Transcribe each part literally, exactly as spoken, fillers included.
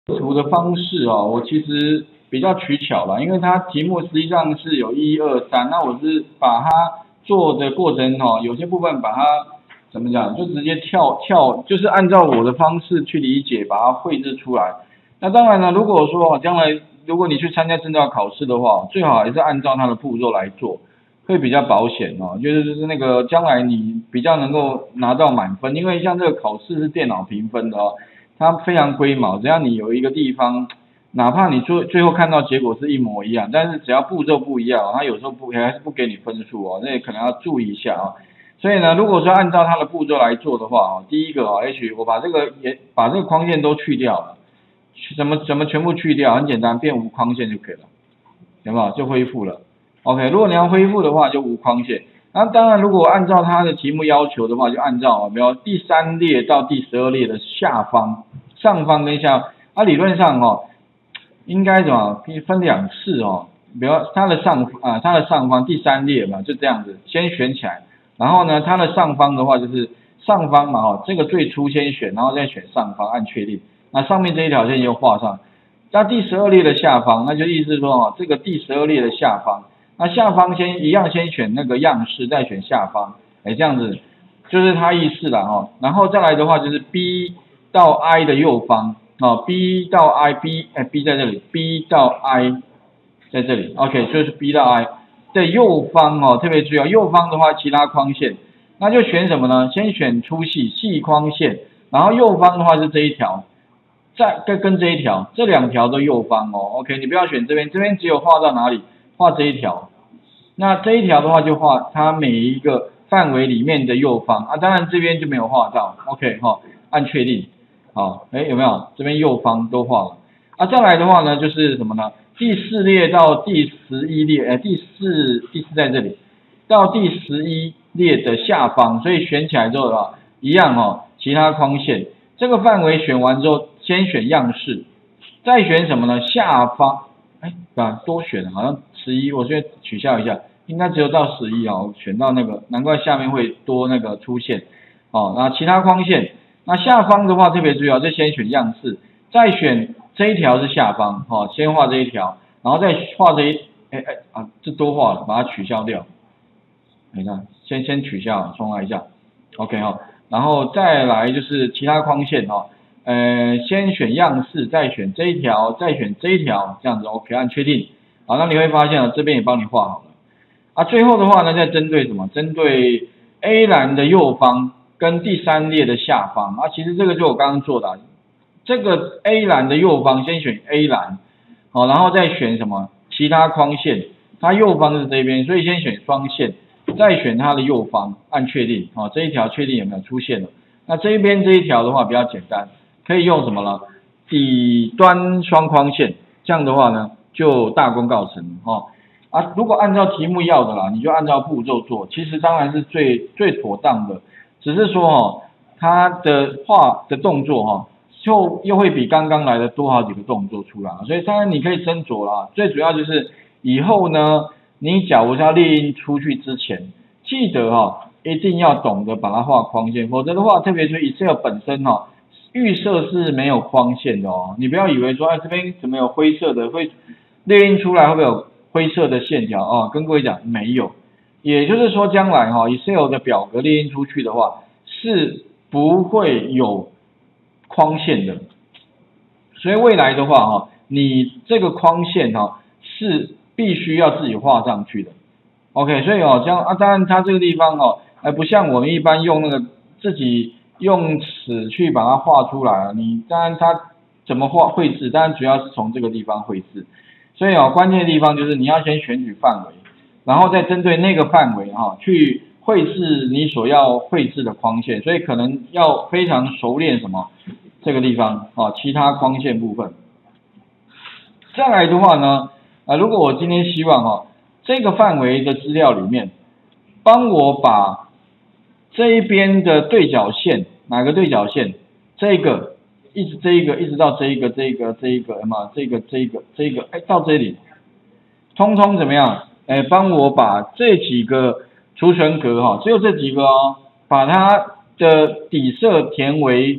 图的方式哦，我其实比较取巧啦，因为它题目实际上是有一二三，那我是把它做的过程哦，有些部分把它怎么讲，就直接跳跳，就是按照我的方式去理解，把它绘制出来。那当然了，如果说将来如果你去参加证照考试的话，最好还是按照它的步骤来做，会比较保险哦。就是就是那个将来你比较能够拿到满分，因为像这个考试是电脑评分的哦。它非常龟毛，只要你有一个地方，哪怕你最最后看到结果是一模一样，但是只要步骤不一样，它有时候不还是不给你分数哦，那也可能要注意一下啊。所以呢，如果说按照它的步骤来做的话啊，第一个啊，H 我把这个也把这个框线都去掉了，怎么怎么全部去掉？很简单，变无框线就可以了，有没有？就恢复了。OK， 如果你要恢复的话，就无框线。那当然，如果按照它的题目要求的话，就按照比如第三列到第十二列的下方、上方跟下，啊，理论上哦，应该怎么可以分两次哦？比如它的上啊，它的上方第三列嘛，就这样子，先选起来，然后呢，它的上方的话就是上方嘛哦，这个最初先选，然后再选上方，按确定。那上面这一条线就画上。那第十二列的下方，那就意思说哦，这个第十二列的下方。那下方先一样先选那个样式，再选下方，哎，这样子就是它意思了哦。然后再来的话就是 B 到 I 的右方哦 ，B 到 I，B 哎 B 在这里 ，B 到 I 在这里 ，OK， 就是 B 到 I 在右方哦，特别注意哦，右方的话其他框线，那就选什么呢？先选粗细细框线，然后右方的话是这一条，再跟跟这一条，这两条都右方哦 ，OK， 你不要选这边，这边只有画到哪里？画这一条。那这一条的话就画它每一个范围里面的右方啊，当然这边就没有画到 ，OK 哈、哦，按确定，好，哎有没有？这边右方都画了啊，再来的话呢就是什么呢？第四列到第十一列，哎第四第四在这里，到第十一列的下方，所以选起来之后啊，一样哦，其他框线这个范围选完之后，先选样式，再选什么呢？下方，哎，把多选了，好像十一，我先取消一下。应该只有到十一哦，选到那个，难怪下面会多那个出现哦。那其他框线，那下方的话特别注意哦，就先选样式，再选这一条是下方哦，先画这一条，然后再画这一，哎哎啊，这多画了，把它取消掉。你看，先先取消，重来一下 ，OK 哈、哦，然后再来就是其他框线哈、哦，呃，先选样式，再选这一条，再选这一条，这样子 OK， 按确定。好，那你会发现啊，这边也帮你画好了。啊，最后的话呢，再针对什么？针对 A 栏的右方跟第三列的下方啊，其实这个就我刚刚做的、啊，这个 A 栏的右方先选 A 栏，好、哦，然后再选什么？其他框线，它右方是这边，所以先选双线，再选它的右方，按确定，好、哦，这一条确定有没有出现了？那这一边这一条的话比较简单，可以用什么了？底端双框线，这样的话呢，就大功告成哈。哦啊，如果按照题目要的啦，你就按照步骤做，其实当然是最最妥当的。只是说哦，它的画的动作哈、哦，就又会比刚刚来的多好几个动作出来，所以当然你可以斟酌啦。最主要就是以后呢，你假如要列印出去之前，记得哈、哦，一定要懂得把它画框线，否则的话，特别是 Excel 本身哈、哦，预设是没有框线的哦。你不要以为说，哎，这边怎么有灰色的，会列印出来会不会有灰色的线条哦，跟各位讲没有，也就是说将来哈、哦、Excel 的表格列印出去的话是不会有框线的，所以未来的话哈、哦，你这个框线哈、哦、是必须要自己画上去的 ，OK， 所以哦这样啊，当然它这个地方哦，还不像我们一般用那个自己用尺去把它画出来啊，你当然它怎么画绘制，当然主要是从这个地方绘制。所以哦，关键的地方就是你要先选取范围，然后再针对那个范围哈、哦，去绘制你所要绘制的框线，所以可能要非常熟练什么这个地方啊、哦，其他框线部分。再来的话呢，啊，如果我今天希望哈、哦，这个范围的资料里面，帮我把这一边的对角线，哪个对角线？这个。一直这一个，一直到这一个，这一个，这一个，嘛，这个，这一个，这一个，哎，到这里，通通怎么样？哎，帮我把这几个储存格哈，只有这几个哦，把它的底色填为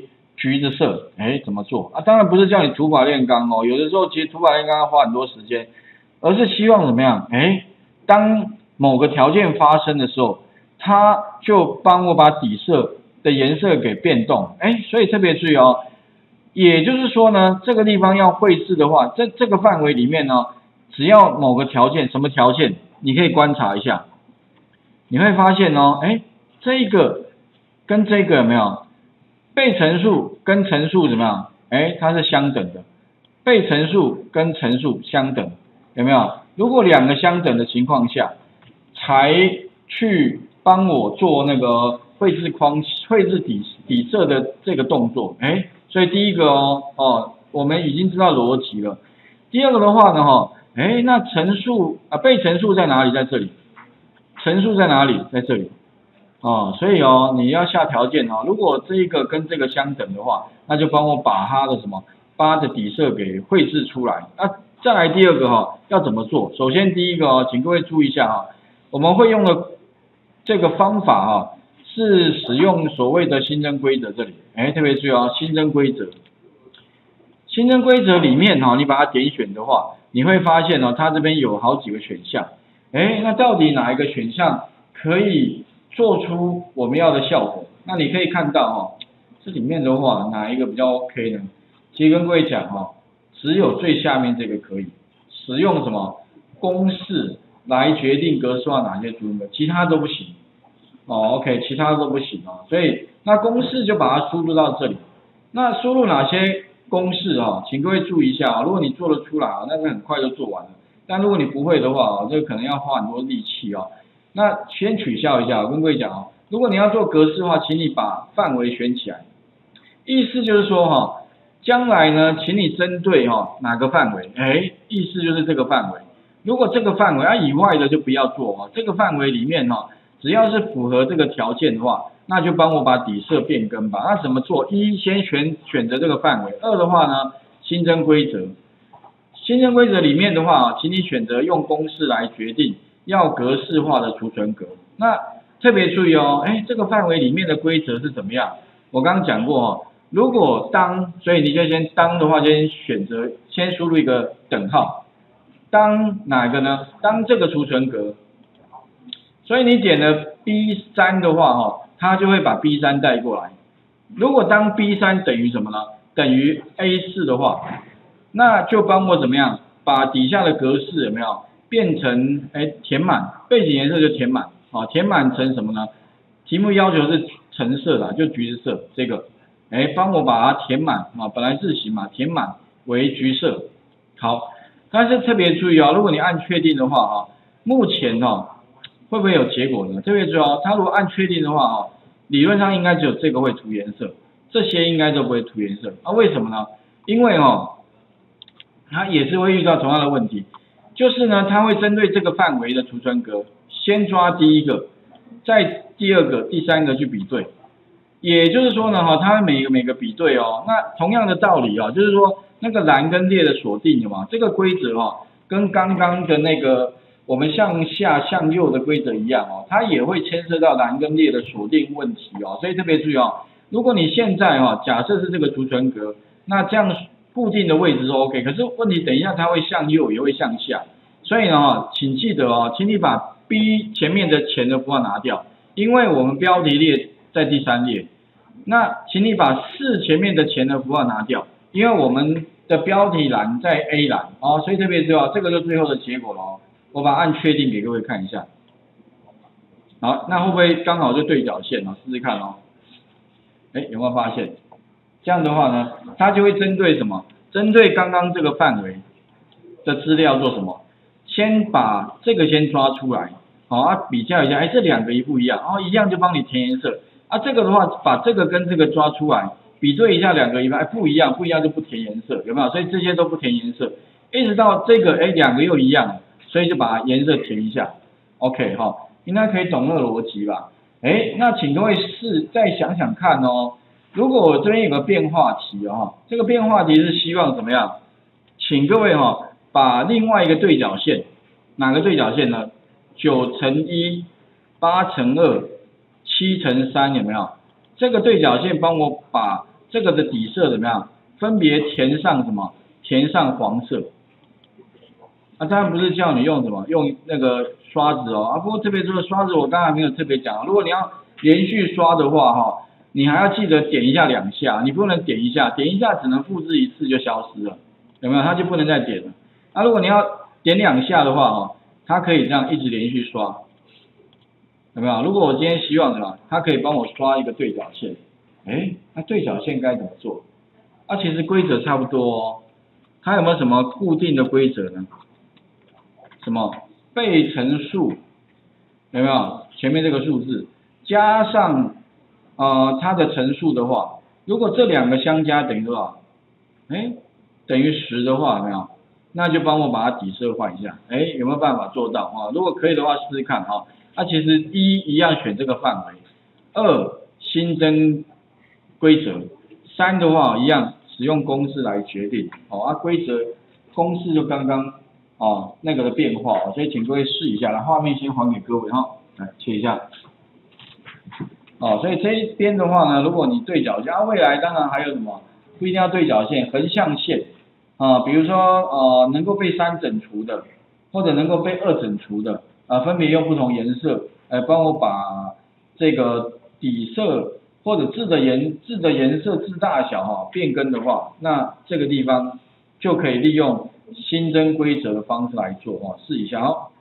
橘子色，哎，怎么做啊？当然不是叫你土法炼钢哦，有的时候其实土法炼钢要花很多时间，而是希望怎么样？哎，当某个条件发生的时候，它就帮我把底色的颜色给变动，哎，所以特别注意哦。也就是说呢，这个地方要绘制的话，在这个范围里面呢，只要某个条件，什么条件，你可以观察一下，你会发现哦，哎，这个跟这个有没有被乘数跟乘数怎么样？哎，它是相等的，被乘数跟乘数相等，有没有？如果两个相等的情况下，才去帮我做那个绘制框、绘制底底色的这个动作，哎。所以第一个哦哦，我们已经知道逻辑了。第二个的话呢，哈，哎，那乘数啊，被乘数在哪里？在这里。乘数在哪里？在这里。哦，所以哦，你要下条件哦。如果这一个跟这个相等的话，那就帮我把它的什么八的底色给绘制出来。那再来第二个哈、哦，要怎么做？首先第一个哦，请各位注意一下哈、哦，我们会用的这个方法哈、哦。是使用所谓的新增规则，这里，哎，特别注意哦，新增规则，新增规则里面哈、哦，你把它点选的话，你会发现哦，它这边有好几个选项，哎，那到底哪一个选项可以做出我们要的效果？那你可以看到哈、哦，这里面的话，哪一个比较 OK 呢？其实跟各位讲哈、哦，只有最下面这个可以使用什么公式来决定格式化哪些组合，其他都不行。哦 ，OK， 其他都不行哦，所以那公式就把它输入到这里。那输入哪些公式哦？请各位注意一下啊、哦，如果你做得出来啊、哦，那个很快就做完了。但如果你不会的话哦，这个可能要花很多力气哦。那先取消一下，我跟各位讲哦，如果你要做格式化，请你把范围选起来。意思就是说哈、哦，将来呢，请你针对哈、哦、哪个范围？哎，意思就是这个范围。如果这个范围啊以外的就不要做哦，这个范围里面哈、哦。只要是符合这个条件的话，那就帮我把底色变更吧。那怎么做？一，先选选择这个范围；二的话呢，新增规则。新增规则里面的话，请你选择用公式来决定要格式化的储存格。那特别注意哦，哎，这个范围里面的规则是怎么样？我刚刚讲过哦，如果当，所以你就先当的话，先选择先输入一个等号，当哪个呢？当这个储存格。所以你点了 B 三 的话哈，它就会把 B 三 带过来。如果当 B 三 等于什么呢？等于 A 四 的话，那就帮我怎么样？把底下的格式有没有变成哎填满，背景颜色就填满，啊，填满成什么呢？题目要求是橙色啦，就橘子色这个，哎，帮我把它填满啊，本来字形嘛，填满为橘色。好，但是特别注意哦，如果你按确定的话啊，目前哈。会不会有结果呢？特别注意哦，它如果按确定的话哦，理论上应该只有这个会涂颜色，这些应该都不会涂颜色。啊，为什么呢？因为哦，它也是会遇到同样的问题，就是呢，它会针对这个范围的储存格，先抓第一个，再第二个、第三个去比对。也就是说呢，哈，它每个每个比对哦，那同样的道理哦，就是说那个栏跟列的锁定的嘛，这个规则哦，跟刚刚的那个。我们向下向右的规则一样哦，它也会牵涉到栏跟列的锁定问题哦，所以特别注意哦。如果你现在哦，假设是这个储存格，那这样固定的位置是 OK， 可是问题等一下它会向右也会向下，所以呢，请记得哦，请你把 B 前面的前的符号拿掉，因为我们标题列在第三列。那请你把四前面的前的符号拿掉，因为我们的标题栏在 A 栏哦，所以特别注意哦，这个就是最后的结果了哦。我把按确定给各位看一下，好，那会不会刚好就对角线呢？试试看哦。哎，有没有发现？这样的话呢，它就会针对什么？针对刚刚这个范围的资料做什么？先把这个先抓出来，好啊，比较一下，哎，这两个一不一样？哦，一样就帮你填颜色。啊，这个的话，把这个跟这个抓出来，比对一下两个一哎不一样，不一样就不填颜色，有没有？所以这些都不填颜色，一直到这个哎两个又一样。所以就把颜色填一下 ，OK 哈、哦，应该可以懂那个逻辑吧？哎，那请各位试再想想看哦。如果我这边有个变化题哦，这个变化题是希望怎么样？请各位哈、哦，把另外一个对角线，哪个对角线呢？九乘一、八乘二、七乘三有没有？这个对角线帮我把这个的底色怎么样？分别填上什么？填上黄色。啊，当然不是叫你用什么，用那个刷子哦。啊，不过特别这个刷子我刚才没有特别讲，如果你要连续刷的话哈，你还要记得点一下两下，你不能点一下，点一下只能复制一次就消失了，有没有？它就不能再点了。啊，如果你要点两下的话哈，它可以这样一直连续刷，有没有？如果我今天希望什么，它可以帮我刷一个对角线，哎，那对角线该怎么做？啊，其实规则差不多哦。它有没有什么固定的规则呢？什么被乘数，有没有？前面这个数字加上呃它的乘数的话，如果这两个相加等于多少？哎，等于十的话，有没有？那就帮我把它底色换一下，哎，有没有办法做到啊？如果可以的话，试试看啊。那、啊、其实一一样选这个范围，二新增规则，三的话一样使用公式来决定，哦，啊规则公式就刚刚哦那个的变化，哦，所以请各位试一下，来画面先还给各位哈，来切一下，哦，所以这一边的话呢，如果你对角线，啊未来当然还有什么，不一定要对角线，横向线。啊，比如说呃能够被三整除的，或者能够被二整除的，啊分别用不同颜色，来帮我把这个底色或者字的颜字的颜色字大小哈、啊、变更的话，那这个地方就可以利用新增规则的方式来做啊，试一下哦。